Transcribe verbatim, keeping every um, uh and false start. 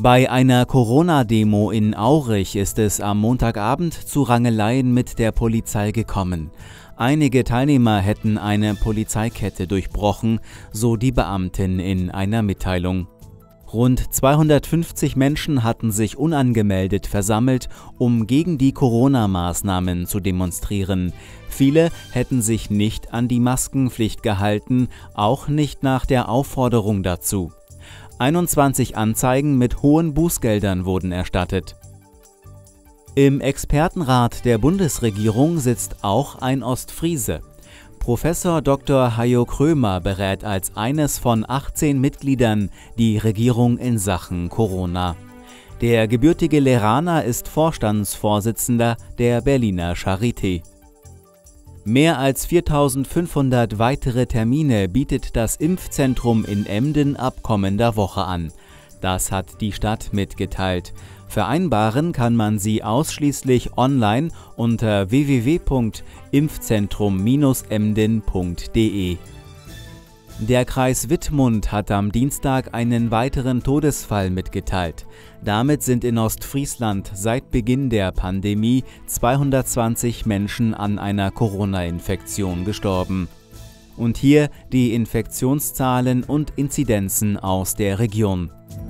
Bei einer Corona-Demo in Aurich ist es am Montagabend zu Rangeleien mit der Polizei gekommen. Einige Teilnehmer hätten eine Polizeikette durchbrochen, so die Beamtin in einer Mitteilung. Rund zweihundertfünfzig Menschen hatten sich unangemeldet versammelt, um gegen die Corona-Maßnahmen zu demonstrieren. Viele hätten sich nicht an die Maskenpflicht gehalten, auch nicht nach der Aufforderung dazu. einundzwanzig Anzeigen mit hohen Bußgeldern wurden erstattet. Im Expertenrat der Bundesregierung sitzt auch ein Ostfriese. Professor Doktor Hajo Krömer berät als eines von achtzehn Mitgliedern die Regierung in Sachen Corona. Der gebürtige Lehraner ist Vorstandsvorsitzender der Berliner Charité. Mehr als viertausendfünfhundert weitere Termine bietet das Impfzentrum in Emden ab kommender Woche an. Das hat die Stadt mitgeteilt. Vereinbaren kann man sie ausschließlich online unter w w w punkt impfzentrum Bindestrich emden punkt de. Der Kreis Wittmund hat am Dienstag einen weiteren Todesfall mitgeteilt. Damit sind in Ostfriesland seit Beginn der Pandemie zweihundertzwanzig Menschen an einer Corona-Infektion gestorben. Und hier die Infektionszahlen und Inzidenzen aus der Region.